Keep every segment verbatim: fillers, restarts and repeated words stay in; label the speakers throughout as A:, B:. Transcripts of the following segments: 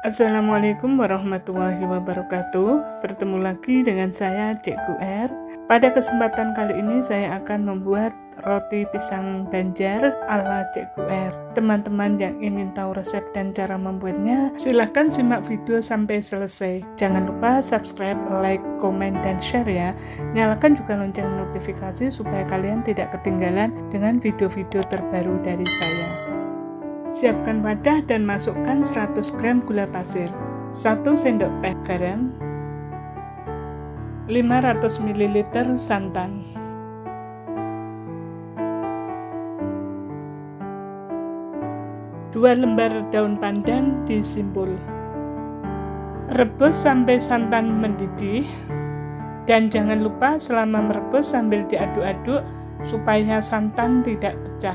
A: Assalamualaikum warahmatullahi wabarakatuh. Bertemu lagi dengan saya Cikgu R. Pada kesempatan kali ini saya akan membuat roti pisang Banjar ala Cikgu R. Teman-teman yang ingin tahu resep dan cara membuatnya, silahkan simak video sampai selesai. Jangan lupa subscribe, like, komen, dan share ya. Nyalakan juga lonceng notifikasi supaya kalian tidak ketinggalan dengan video-video terbaru dari saya. Siapkan wadah dan masukkan seratus gram gula pasir, satu sendok teh garam, lima ratus mililiter santan, dua lembar daun pandan disimbol. Rebus sampai santan mendidih, dan jangan lupa selama merebus sambil diaduk-aduk supaya santan tidak pecah.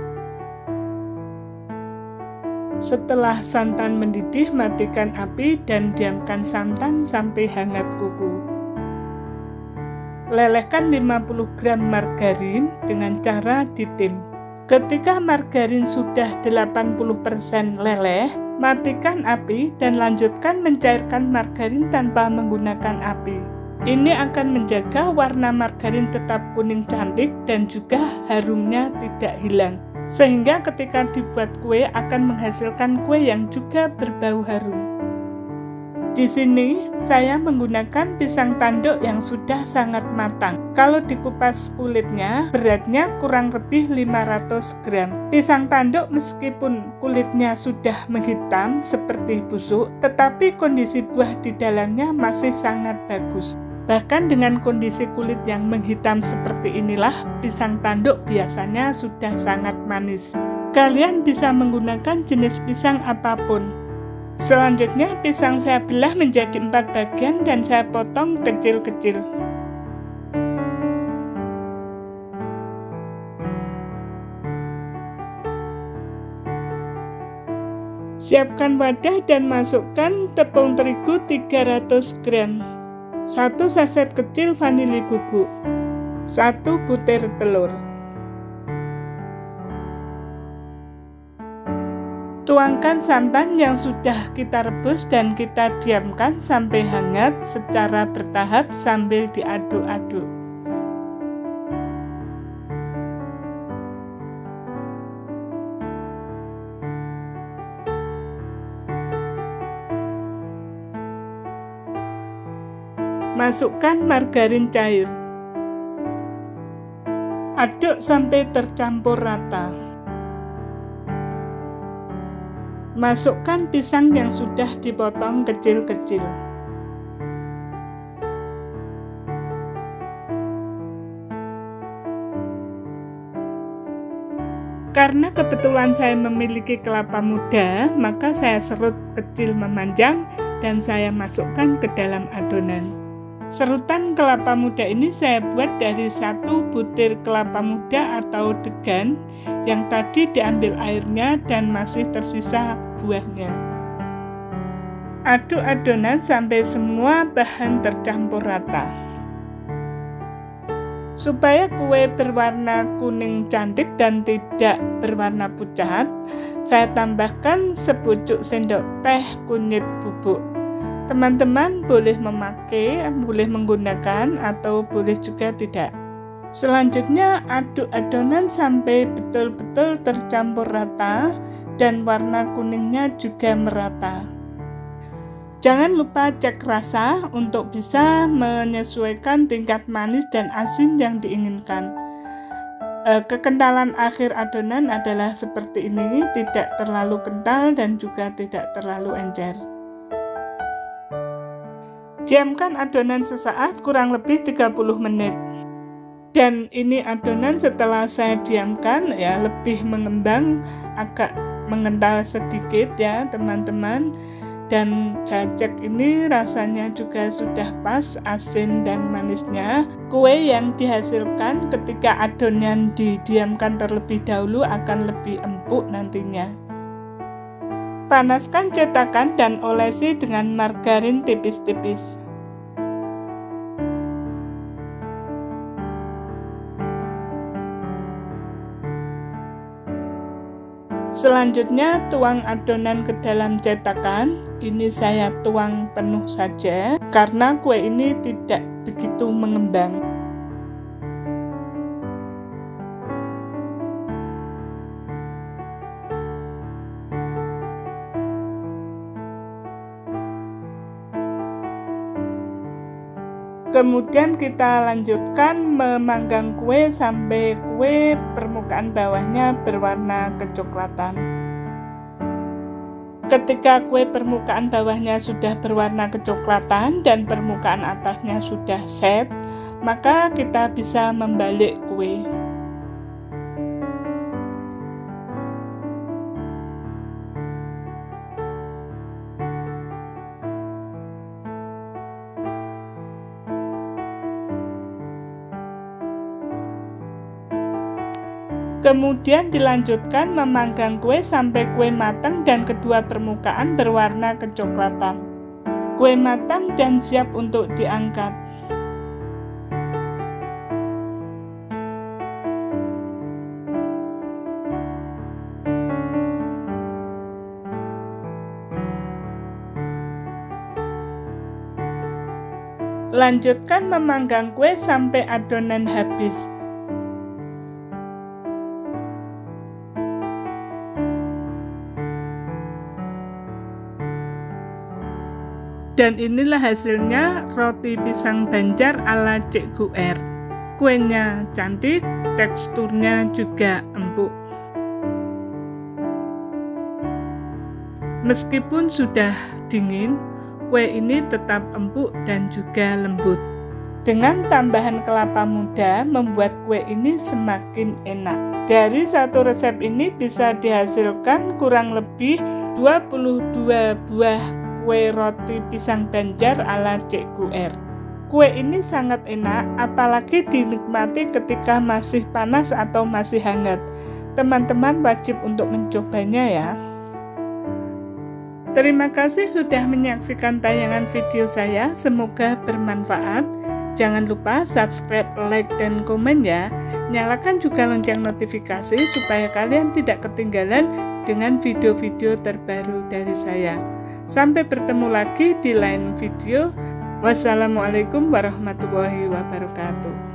A: Setelah santan mendidih, matikan api dan diamkan santan sampai hangat kuku. Lelehkan lima puluh gram margarin dengan cara ditim. Ketika margarin sudah delapan puluh persen leleh, matikan api dan lanjutkan mencairkan margarin tanpa menggunakan api. Ini akan menjaga warna margarin tetap kuning cantik dan juga harumnya tidak hilang, sehingga ketika dibuat kue akan menghasilkan kue yang juga berbau harum. Di sini saya menggunakan pisang tanduk yang sudah sangat matang. Kalau dikupas kulitnya, beratnya kurang lebih lima ratus gram. Pisang tanduk meskipun kulitnya sudah menghitam seperti busuk, tetapi kondisi buah di dalamnya masih sangat bagus. Bahkan dengan kondisi kulit yang menghitam seperti inilah, pisang tanduk biasanya sudah sangat manis. Kalian bisa menggunakan jenis pisang apapun. Selanjutnya, pisang saya belah menjadi empat bagian dan saya potong kecil-kecil. Siapkan wadah dan masukkan tepung terigu tiga ratus gram. Satu saset kecil vanili bubuk, satu butir telur. Tuangkan santan yang sudah kita rebus dan kita diamkan sampai hangat secara bertahap sambil diaduk-aduk. Masukkan margarin cair. Aduk sampai tercampur rata. Masukkan pisang yang sudah dipotong kecil-kecil. Karena kebetulan saya memiliki kelapa muda, maka saya serut kecil memanjang dan saya masukkan ke dalam adonan. Serutan kelapa muda ini saya buat dari satu butir kelapa muda atau degan yang tadi diambil airnya dan masih tersisa buahnya. Aduk adonan sampai semua bahan tercampur rata. Supaya kue berwarna kuning cantik dan tidak berwarna pucat, saya tambahkan sepucuk sendok teh kunyit bubuk. Teman-teman boleh memakai, boleh menggunakan, atau boleh juga tidak. Selanjutnya aduk adonan sampai betul-betul tercampur rata dan warna kuningnya juga merata. Jangan lupa cek rasa untuk bisa menyesuaikan tingkat manis dan asin yang diinginkan. E, kekentalan akhir adonan adalah seperti ini, tidak terlalu kental dan juga tidak terlalu encer. Diamkan adonan sesaat kurang lebih tiga puluh menit. Dan ini adonan setelah saya diamkan ya lebih mengembang, agak mengental sedikit ya teman-teman. Dan saya cek ini rasanya juga sudah pas, asin dan manisnya. Kue yang dihasilkan ketika adonan didiamkan terlebih dahulu akan lebih empuk nantinya. Panaskan cetakan dan olesi dengan margarin tipis-tipis. Selanjutnya tuang adonan ke dalam cetakan. Ini saya tuang penuh saja karena kue ini tidak begitu mengembang. Kemudian kita lanjutkan memanggang kue sampai kue permukaan bawahnya berwarna kecoklatan. Ketika kue permukaan bawahnya sudah berwarna kecoklatan dan permukaan atasnya sudah set, maka kita bisa membalik kue. Kemudian dilanjutkan memanggang kue sampai kue matang dan kedua permukaan berwarna kecoklatan. Kue matang dan siap untuk diangkat. Lanjutkan memanggang kue sampai adonan habis. Dan inilah hasilnya roti pisang Banjar ala Cikgu R. Kuenya cantik, teksturnya juga empuk. Meskipun sudah dingin, kue ini tetap empuk dan juga lembut. Dengan tambahan kelapa muda membuat kue ini semakin enak. Dari satu resep ini bisa dihasilkan kurang lebih dua puluh dua buah kue roti pisang Banjar ala Cikgu R. Kue ini sangat enak, apalagi dinikmati ketika masih panas atau masih hangat. Teman-teman wajib untuk mencobanya ya. Terima kasih sudah menyaksikan tayangan video saya, semoga bermanfaat. Jangan lupa subscribe, like, dan komen ya. Nyalakan juga lonceng notifikasi supaya kalian tidak ketinggalan dengan video-video terbaru dari saya. Sampai bertemu lagi di lain video. Wassalamualaikum warahmatullahi wabarakatuh.